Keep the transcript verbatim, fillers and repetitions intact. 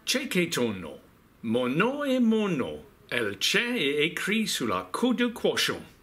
C'è qu'est ton nom. Mon nom est mon nom. El c'è est écrit sur la coue de cochon.